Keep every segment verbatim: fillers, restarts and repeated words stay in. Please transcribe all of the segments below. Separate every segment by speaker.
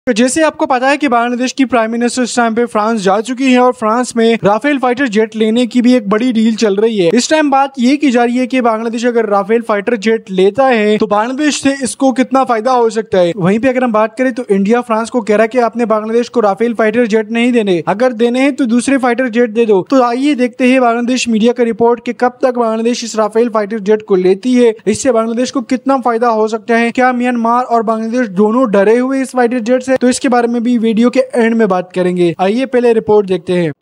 Speaker 1: तो जैसे आपको पता है कि बांग्लादेश की प्राइम मिनिस्टर इस टाइम पे फ्रांस जा चुकी है और फ्रांस में राफेल फाइटर जेट लेने की भी एक बड़ी डील चल रही है। इस टाइम बात ये की जा रही है कि बांग्लादेश अगर राफेल फाइटर जेट लेता है तो बांग्लादेश से इसको कितना फायदा हो सकता है। वहीं पे अगर हम बात करें तो इंडिया फ्रांस को कह रहा है कि आपने बांग्लादेश को राफेल फाइटर जेट नहीं देने, अगर देने हैं तो दूसरे फाइटर जेट दे दो। तो आइए देखते हैं बांग्लादेश मीडिया का रिपोर्ट कि कब तक बांग्लादेश इस राफेल फाइटर जेट को लेती है, इससे बांग्लादेश को कितना फायदा हो सकता है। क्या म्यांमार और बांग्लादेश दोनों डरे हुए इस फाइटर जेट से? तो इसके बारे में भी वीडियो के एंड में बात करेंगे। आइए पहले रिपोर्ट देखते हैं।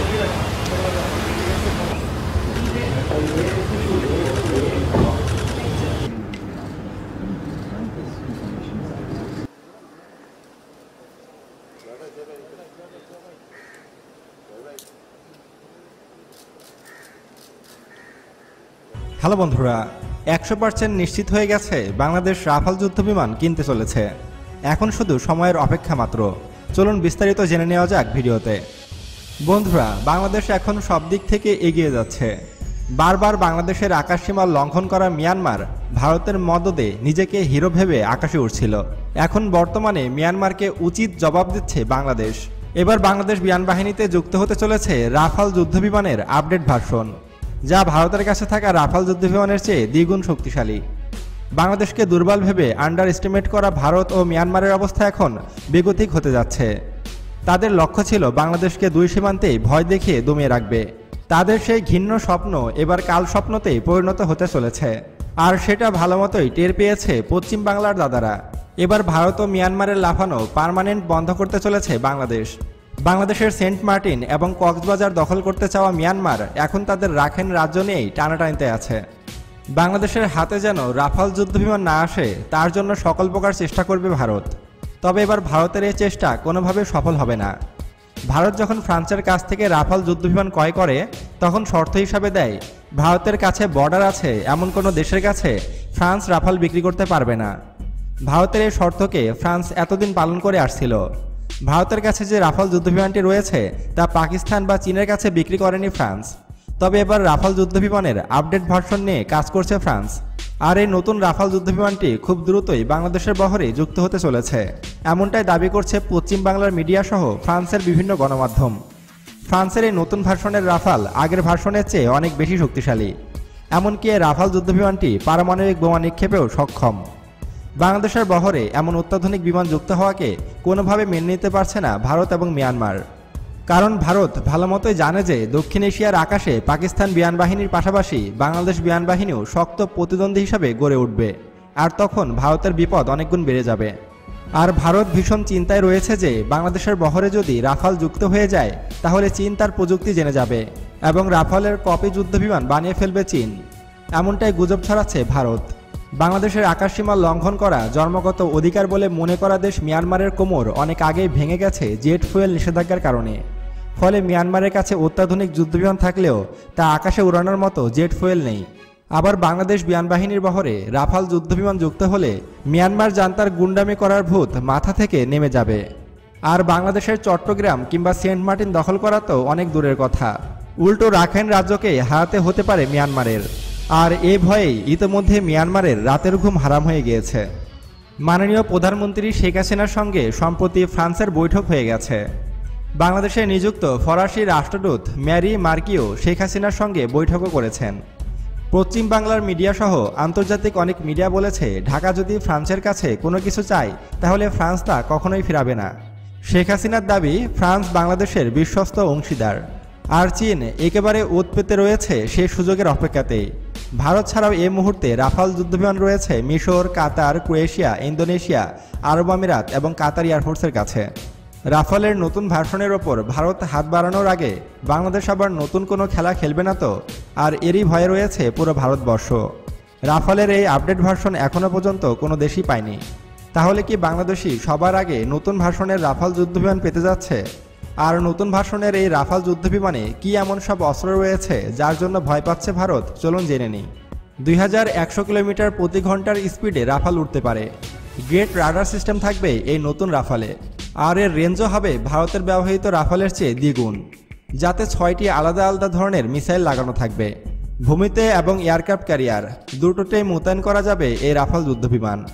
Speaker 2: হ্যালো বন্ধুরা, একশো পার্সেন্ট নিশ্চিত হয়ে গেছে বাংলাদেশ রাফাল যুদ্ধ বিমান কিনতে চলেছে। এখন শুধু সময়ের অপেক্ষা মাত্র। চলুন বিস্তারিত জেনে নেওয়া যাক ভিডিওতে। বন্ধুরা, বাংলাদেশ এখন সব দিক থেকে এগিয়ে যাচ্ছে। বারবার বাংলাদেশের আকাশসীমা লঙ্ঘন করা মিয়ানমার ভারতের মদদে নিজেকে হিরো ভেবে আকাশে উঠছিল। এখন বর্তমানে মিয়ানমারকে উচিত জবাব দিচ্ছে বাংলাদেশ। এবার বাংলাদেশ বিমান বাহিনীতে যুক্ত হতে চলেছে রাফাল যুদ্ধবিমানের আপডেট ভার্সন, যা ভারতের কাছে থাকা রাফাল যুদ্ধবিমানের চেয়ে দ্বিগুণ শক্তিশালী। বাংলাদেশকে দুর্বল ভেবে আন্ডার এস্টিমেট করা ভারত ও মিয়ানমারের অবস্থা এখন বেগতিক হতে যাচ্ছে। তাদের লক্ষ্য ছিল বাংলাদেশকে দুই সীমান্তেই ভয় দেখিয়ে দমিয়ে রাখবে। তাদের সেই ঘৃণ্য স্বপ্ন এবার কাল স্বপ্নতেই পরিণত হতে চলেছে, আর সেটা ভালোমতোই টের পেয়েছে পশ্চিম বাংলার দাদারা। এবার ভারত ও মিয়ানমারের লাফানো পার্মানেন্ট বন্ধ করতে চলেছে বাংলাদেশ। বাংলাদেশের সেন্ট মার্টিন এবং কক্সবাজার দখল করতে চাওয়া মিয়ানমার এখন তাদের রাখাইন রাজ্য নিয়েই টানাটানিতে আছে। বাংলাদেশের হাতে যেন রাফাল যুদ্ধবিমান না আসে তার জন্য সকল প্রকার চেষ্টা করবে ভারত। তবে এবার ভারতের এই চেষ্টা কোনোভাবে সফল হবে না। ভারত যখন ফ্রান্সের কাছ থেকে রাফাল যুদ্ধবিমান ক্রয় করে তখন শর্ত হিসাবে দেয় ভারতের কাছে বর্ডার আছে এমন কোনো দেশের কাছে ফ্রান্স রাফাল বিক্রি করতে পারবে না। ভারতের এই শর্তকে ফ্রান্স এতদিন পালন করে আসছিল। ভারতের কাছে যে রাফাল যুদ্ধবিমানটি রয়েছে তা পাকিস্তান বা চীনের কাছে বিক্রি করেনি ফ্রান্স। তবে এবার রাফাল যুদ্ধবিমানের আপডেট ভার্সন নিয়ে কাজ করছে ফ্রান্স, আর এই নতুন রাফাল যুদ্ধবিমানটি খুব দ্রুতই বাংলাদেশের বহরে যুক্ত হতে চলেছে, এমনটাই দাবি করছে পশ্চিম বাংলার মিডিয়া সহ ফ্রান্সের বিভিন্ন গণমাধ্যম। ফ্রান্সের এই নতুন ভার্সনের রাফাল আগের ভার্সনের চেয়ে অনেক বেশি শক্তিশালী। এমনকি এই রাফাল যুদ্ধবিমানটি পারমাণবিক বোমা নিক্ষেপেও সক্ষম। বাংলাদেশের বহরে এমন অত্যাধুনিক বিমান যুক্ত হওয়াকে কোনোভাবে মেনে নিতে পারছে না ভারত এবং মিয়ানমার। কারণ ভারত ভালোমতোই জানে যে দক্ষিণ এশিয়ার আকাশে পাকিস্তান বিমান বাহিনীর পাশাপাশি বাংলাদেশ বিমান বাহিনীও শক্ত প্রতিদ্বন্দ্বী হিসাবে গড়ে উঠবে, আর তখন ভারতের বিপদ অনেকগুণ বেড়ে যাবে। আর ভারত ভীষণ চিন্তায় রয়েছে যে বাংলাদেশের বহরে যদি রাফাল যুক্ত হয়ে যায় তাহলে চীন তার প্রযুক্তি জেনে যাবে এবং রাফালের কপি যুদ্ধবিমান বানিয়ে ফেলবে চীন, এমনটাই গুজব ছড়াচ্ছে ভারত। বাংলাদেশের আকাশসীমা লঙ্ঘন করা জন্মগত অধিকার বলে মনে করা দেশ মিয়ানমারের কোমর অনেক আগেই ভেঙে গেছে জেট ফুয়েল নিষেধাজ্ঞার কারণে। ফলে মিয়ানমারের কাছে অত্যাধুনিক যুদ্ধবিমান থাকলেও তা আকাশে উড়ানোর মতো জেট ফুয়েল নেই। আবার বাংলাদেশ বিমান বাহিনীর বহরে রাফাল যুদ্ধবিমান যুক্ত হলে মিয়ানমার জান্তার গুন্ডামি করার ভূত মাথা থেকে নেমে যাবে। আর বাংলাদেশের চট্টগ্রাম কিংবা সেন্ট মার্টিন দখল করা তো অনেক দূরের কথা, উল্টো রাখাইন রাজ্যকে হারাতে হতে পারে মিয়ানমারের। আর এ ভয়েই ইতোমধ্যে মিয়ানমারের রাতের ঘুম হারাম হয়ে গিয়েছে। মাননীয় প্রধানমন্ত্রী শেখ হাসিনার সঙ্গে সম্প্রতি ফ্রান্সের বৈঠক হয়ে গেছে। বাংলাদেশে নিযুক্ত ফরাসি রাষ্ট্রদূত ম্যারি মার্কিও শেখ হাসিনার সঙ্গে বৈঠকও করেছেন। পশ্চিম বাংলার মিডিয়া সহ আন্তর্জাতিক অনেক মিডিয়া বলেছে ঢাকা যদি ফ্রান্সের কাছে কোনো কিছু চায় তাহলে ফ্রান্স তা কখনোই ফিরাবে না। শেখ হাসিনার দাবি ফ্রান্স বাংলাদেশের বিশ্বস্ত অংশীদার, আর চীন একেবারে ওত পেতে রয়েছে সে সুযোগের অপেক্ষাতেই। ভারত ছাড়াও এই মুহূর্তে রাফাল যুদ্ধবিমান রয়েছে মিশর, কাতার, ক্রোয়েশিয়া, ইন্দোনেশিয়া, আরব আমিরাত এবং কাতার এয়ারফোর্সের কাছে। রাফালের নতুন ভার্সনের ওপর ভারত হাত বাড়ানোর আগে বাংলাদেশ আবার নতুন কোনো খেলা খেলবে না তো? আর এরই ভয়ে রয়েছে পুরো ভারতবর্ষ। রাফালের এই আপডেট ভার্সন এখনও পর্যন্ত কোনো দেশই পায়নি। তাহলে কি বাংলাদেশি সবার আগে নতুন ভার্সনের রাফাল যুদ্ধবিমান পেতে যাচ্ছে? আর নতুন ভার্সনের এই রাফাল যুদ্ধবিমানে কি এমন সব অস্ত্র রয়েছে যার জন্য ভয় পাচ্ছে ভারত? চলুন জেনে নিই। দুই হাজার একশো কিলোমিটার প্রতি ঘন্টার স্পিডে রাফাল উঠতে পারে। গ্রেট রাডার সিস্টেম থাকবে এই নতুন রাফালে, আর এর রেঞ্জও হবে ভারতের ব্যবহৃত রাফালের চেয়ে দ্বিগুণ, যাতে ছয়টি আলাদা আলাদা ধরনের মিসাইল লাগানো থাকবে। ভূমিতে এবং এয়ারক্রাফট ক্যারিয়ার দুটোতেই মোতায়েন করা যাবে এই রাফাল যুদ্ধবিমান।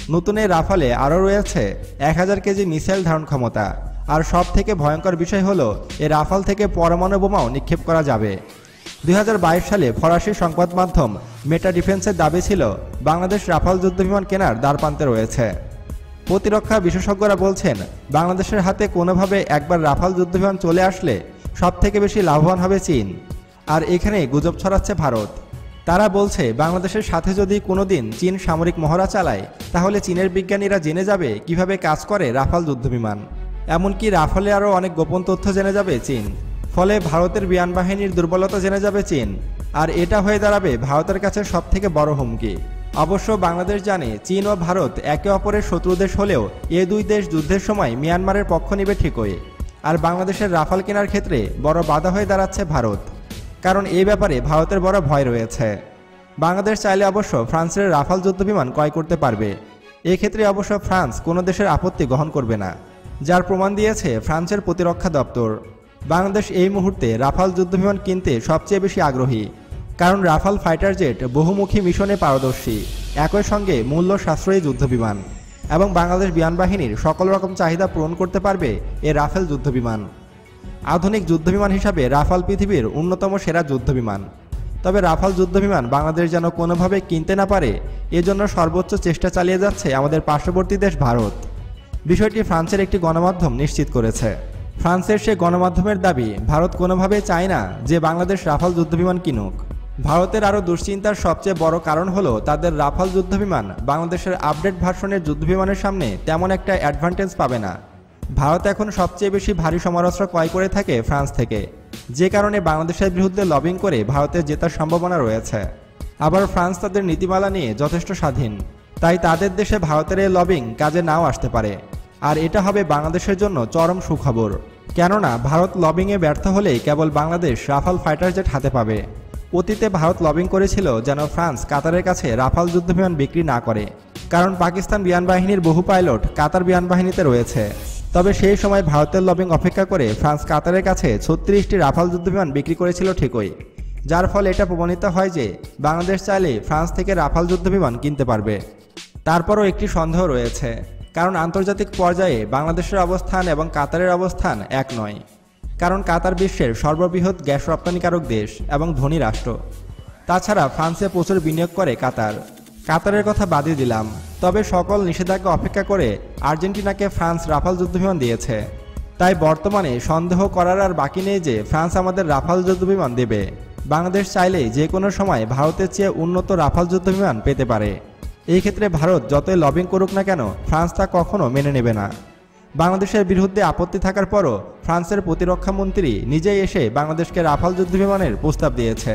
Speaker 2: নতুন এই রাফালে আরও রয়েছে এক হাজার কেজি মিসাইল ধারণ ক্ষমতা। আর সব থেকে ভয়ঙ্কর বিষয় হলো এই রাফাল থেকে পরমাণু বোমাও নিক্ষেপ করা যাবে। দুই হাজার বাইশ সালে ফরাসি সংবাদ মাধ্যম মেটা ডিফেন্সের দাবি ছিল বাংলাদেশ রাফাল যুদ্ধবিমান কেনার দ্বারপ্রান্তে রয়েছে। প্রতিরক্ষা বিশেষজ্ঞরা বলছেন বাংলাদেশের হাতে কোনোভাবে একবার রাফাল যুদ্ধবিমান চলে আসলে সব থেকে বেশি লাভবান হবে চীন। আর এখানেই গুজব ছড়াচ্ছে ভারত। তারা বলছে বাংলাদেশের সাথে যদি কোনোদিন চীন সামরিক মহড়া চালায় তাহলে চীনের বিজ্ঞানীরা জেনে যাবে কিভাবে কাজ করে রাফাল যুদ্ধবিমান। এমনকি রাফালে আরও অনেক গোপন তথ্য জেনে যাবে চীন। ফলে ভারতের বিমান বাহিনীর দুর্বলতা জেনে যাবে চীন। আর এটা হয়ে দাঁড়াবে ভারতের কাছে সবথেকে বড় হুমকি। অবশ্য বাংলাদেশ জানে চীন ও ভারত একে অপরের শত্রু দেশ হলেও এ দুই দেশ যুদ্ধের সময় মিয়ানমারের পক্ষ নেবে ঠিকই। আর বাংলাদেশের রাফাল কেনার ক্ষেত্রে বড় বাধা হয়ে দাঁড়াচ্ছে ভারত, কারণ এই ব্যাপারে ভারতের বড় ভয় রয়েছে। বাংলাদেশ চাইলে অবশ্য ফ্রান্সের রাফাল যুদ্ধবিমান ক্রয় করতে পারবে। এক্ষেত্রে অবশ্য ফ্রান্স কোনো দেশের আপত্তি গ্রহণ করবে না, যার প্রমাণ দিয়েছে ফ্রান্সের প্রতিরক্ষা দপ্তর। বাংলাদেশ এই মুহূর্তে রাফাল যুদ্ধবিমান কিনতে সবচেয়ে বেশি আগ্রহী, কারণ রাফাল ফাইটার জেট বহুমুখী মিশনে পারদর্শী, একই সঙ্গে মূল্য সাশ্রয়ী যুদ্ধবিমান এবং বাংলাদেশ বিমান বাহিনীর সকল রকম চাহিদা পূরণ করতে পারবে এ রাফেল যুদ্ধবিমান। আধুনিক যুদ্ধবিমান হিসাবে রাফাল পৃথিবীর অন্যতম সেরা যুদ্ধবিমান। তবে রাফাল যুদ্ধবিমান বাংলাদেশ যেন কোনোভাবে কিনতে না পারে এজন্য সর্বোচ্চ চেষ্টা চালিয়ে যাচ্ছে আমাদের পার্শ্ববর্তী দেশ ভারত। বিষয়টি ফ্রান্সের একটি গণমাধ্যম নিশ্চিত করেছে। ফ্রান্সের সে গণমাধ্যমের দাবি ভারত কোনোভাবেই চায় না যে বাংলাদেশ রাফাল যুদ্ধবিমান কিনুক। ভারতের আরও দুশ্চিন্তার সবচেয়ে বড় কারণ হলো তাদের রাফাল যুদ্ধবিমান বাংলাদেশের আপডেট ভার্সনের যুদ্ধবিমানের সামনে তেমন একটা অ্যাডভান্টেজ পাবে না। ভারত এখন সবচেয়ে বেশি ভারী সমরাস্ত্র ক্রয় করে থাকে ফ্রান্স থেকে, যে কারণে বাংলাদেশের বিরুদ্ধে লবিং করে ভারতের জেতার সম্ভাবনা রয়েছে। আবার ফ্রান্স তাদের নীতিমালা নিয়ে যথেষ্ট স্বাধীন, তাই তাদের দেশে ভারতের এই লবিং কাজে নাও আসতে পারে। আর এটা হবে বাংলাদেশের জন্য চরম সুখবর, কেননা ভারত লবিংয়ে ব্যর্থ হলেই কেবল বাংলাদেশ রাফাল ফাইটার জেট হাতে পাবে। অতীতে ভারত লবিং করেছিল যেন ফ্রান্স কাতারের কাছে রাফাল যুদ্ধবিমান বিক্রি না করে, কারণ পাকিস্তান বিমান বাহিনীর বহু পাইলট কাতার বিমান বাহিনীতে রয়েছে। তবে সেই সময় ভারতের লবিং অপেক্ষা করে ফ্রান্স কাতারের কাছে ছত্রিশটি রাফাল যুদ্ধবিমান বিক্রি করেছিল ঠিকই, যার ফলে এটা প্রমাণিত হয় যে বাংলাদেশ চাইলে ফ্রান্স থেকে রাফাল যুদ্ধবিমান কিনতে পারবে। তারপরও একটি সন্দেহ রয়েছে, কারণ আন্তর্জাতিক পর্যায়ে বাংলাদেশের অবস্থান এবং কাতারের অবস্থান এক নয়। কারণ কাতার বিশ্বের সর্ববৃহৎ গ্যাস রপ্তানিকারক দেশ এবং ধনী রাষ্ট্র। তাছাড়া ফ্রান্সে প্রচুর বিনিয়োগ করে কাতার। কাতারের কথা বাদই দিলাম, তবে সকল নিষেধাজ্ঞা অপেক্ষা করে আর্জেন্টিনাকে ফ্রান্স রাফাল যুদ্ধবিমান দিয়েছে। তাই বর্তমানে সন্দেহ করার আর বাকি নেই যে ফ্রান্স আমাদের রাফাল যুদ্ধবিমান দেবে। বাংলাদেশ চাইলেই যে কোনো সময় ভারতের চেয়ে উন্নত রাফাল যুদ্ধবিমান পেতে পারে। এই ক্ষেত্রে ভারত যতই লবিং করুক না কেন ফ্রান্স তা কখনো মেনে নেবে না। বাংলাদেশের বিরুদ্ধে আপত্তি থাকার পরও ফ্রান্সের প্রতিরক্ষা মন্ত্রী নিজেই এসে বাংলাদেশকে রাফাল যুদ্ধবিমানের প্রস্তাব দিয়েছে।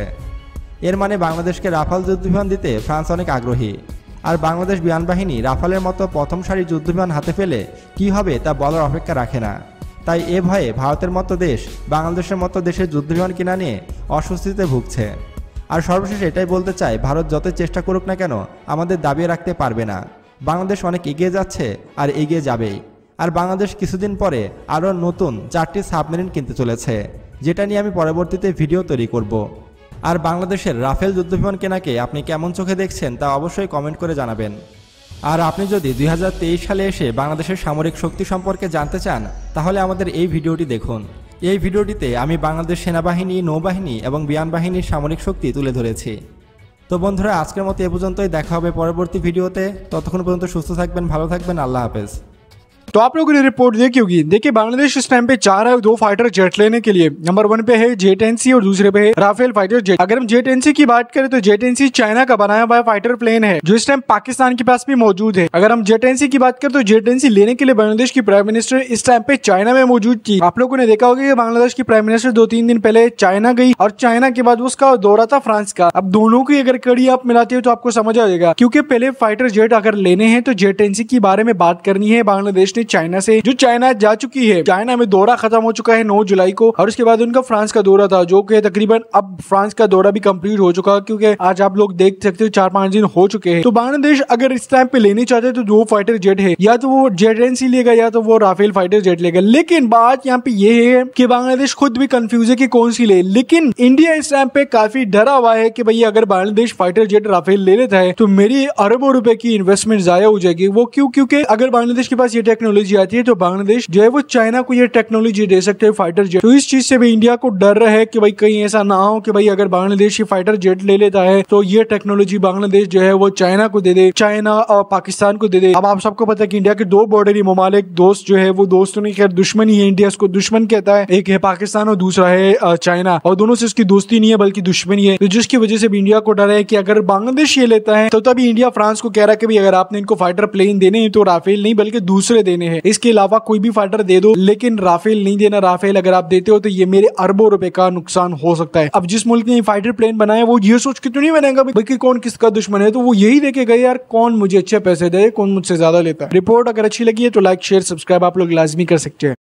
Speaker 2: এর মানে বাংলাদেশকে রাফাল যুদ্ধবিমান দিতে ফ্রান্স অনেক আগ্রহী। আর বাংলাদেশ বিমান বাহিনী রাফালের মতো প্রথম সারির যুদ্ধবিমান হাতে পেলে কী হবে তা বলার অপেক্ষা রাখে না। তাই এ ভয়ে ভারতের মতো দেশ বাংলাদেশের মতো দেশের যুদ্ধবিমান কিনা নিয়ে অস্বস্তিতে ভুগছে। আর সর্বশেষ এটাই বলতে চাই, ভারত যতই চেষ্টা করুক না কেন আমাদের দাবিয়ে রাখতে পারবে না। বাংলাদেশ অনেক এগিয়ে যাচ্ছে আর এগিয়ে যাবেই। আর বাংলাদেশ কিছুদিন পরে আরও নতুন চারটি সাবমেরিন কিনতে চলেছে, যেটা নিয়ে আমি পরবর্তীতে ভিডিও তৈরি করব। আর বাংলাদেশের রাফেল যুদ্ধবিমান কেনাকে আপনি কেমন চোখে দেখছেন তা অবশ্যই কমেন্ট করে জানাবেন। আর আপনি যদি দুই হাজার তেইশ সালে এসে বাংলাদেশের সামরিক শক্তি সম্পর্কে জানতে চান তাহলে আমাদের এই ভিডিওটি দেখুন। এই ভিডিওটিতে আমি বাংলাদেশ সেনাবাহিনী, নৌবাহিনী এবং বিমান বাহিনীর সামরিক শক্তি তুলে ধরেছি। তো বন্ধুরা, আজকের মতো এ পর্যন্তই। দেখা হবে পরবর্তী ভিডিওতে। ততক্ষণ পর্যন্ত সুস্থ থাকবেন, ভালো থাকবেন। আল্লাহ हाफिज।
Speaker 1: तो आप लोगों ने रिपोर्ट देखी होगी। देखिए बांग्लादेश इस टाइम पे चाह रहा है दो फाइटर जेट लेने के लिए। नंबर वन पे है जे टेन सी और दूसरे पे है राफेल फाइटर जेट। अगर हम जे टेन सी की बात करें तो जे टेन सी चाइना का बनाया हुआ फाइटर प्लेन है जो इस टाइम पाकिस्तान के पास भी मौजूद है। अगर हम जे टेन सी की बात करें तो जे टेन सी लेने के लिए बांग्लादेश की प्राइम मिनिस्टर इस टाइम पे चाइना में मौजूद थी। आप लोगों ने देखा होगा कि बांग्लादेश की प्राइम मिनिस्टर दो तीन दिन पहले चाइना गई और चाइना के बाद उसका दौरा था फ्रांस का। अब दोनों की अगर कड़ी आप मिलाते हो तो आपको समझ आ जाएगा, क्योंकि पहले फाइटर जेट अगर लेने हैं तो जे टेन सी के बारे में बात करनी है बांग्लादेश ने चाइना से, जो चाइना जा चुकी है। चाइना में दौरा खत्म हो चुका है नौ जुलाई को और उसके बाद उनका फ्रांस का दौरा था, जो कि तकरीबन अब फ्रांस का दौरा भी कंप्लीट हो चुका, क्योंकि आज आप लोग देख सकते हो चार पांच दिन हो चुके हैं। तो बांग्लादेश अगर इस टाइम पे लेने चाहते हैं तो दो फाइटर जेट है, या तो वो जेट एनसी लेगा या तो वो राफेल फाइटर जेट लेगा। लेकिन बात यहाँ पे ये है कि बांग्लादेश खुद भी कंफ्यूज है कि कौन सी ले। लेकिन इंडिया इस टाइम पे काफी डरा हुआ है कि भाई अगर बांग्लादेश फाइटर जेट राफेल ले लेता है तो मेरी अरबों रुपए की इन्वेस्टमेंट जाया हो जाएगी। वो क्यों? क्योंकि अगर बांग्लादेश के पास ये टेक्नोलॉजी आती है तो बांग्लादेश जो है वो चाइना को ये टेक्नोलॉजी दे सकते हैं फाइटर जेट। तो इस चीज से भी इंडिया को डर रहा है कि भाई कहीं ऐसा ना हो कि भाई अगर बांग्लादेश ये फाइटर जेट ले लेता है तो ये टेक्नोलॉजी बांग्लादेश जो है वो चाइना को दे दे, चाइना और पाकिस्तान को दे दे। अब आप सबको पता है कि इंडिया के दो बॉर्डरी ममालिक दोस्त जो है वो दोस्तों नहीं, खैर दुश्मन ही है, इंडिया उसको दुश्मन कहता है। एक है पाकिस्तान और दूसरा है चाइना, और दोनों से उसकी दोस्ती नहीं है बल्कि दुश्मनी है। तो जिसकी वजह से भी इंडिया को डर है कि अगर बांग्लादेश ये लेता है तो तभी इंडिया फ्रांस को कह रहा है कि भाई अगर आपने इनको फाइटर प्लेन देने हैं तो राफेल नहीं बल्कि दूसरे देने हैं, इसके अलावा कोई भी फाइटर दे दो लेकिन राफेल नहीं देना। राफेल अगर आप देते हो तो ये मेरे अरबों रुपए का नुकसान हो सकता है। अब जिस मुल्क ने फाइटर प्लेन बनाया वो ये सोच के तो नहीं बनाएगा भाई कौन किसका दुश्मन है, तो वो यही देखेगा यार कौन मुझे अच्छे पैसे दे, कौन मुझसे ज्यादा लेता है। रिपोर्ट अगर अच्छी लगी है तो लाइक शेयर सब्सक्राइब आप लोग लाजमी कर सकते हैं।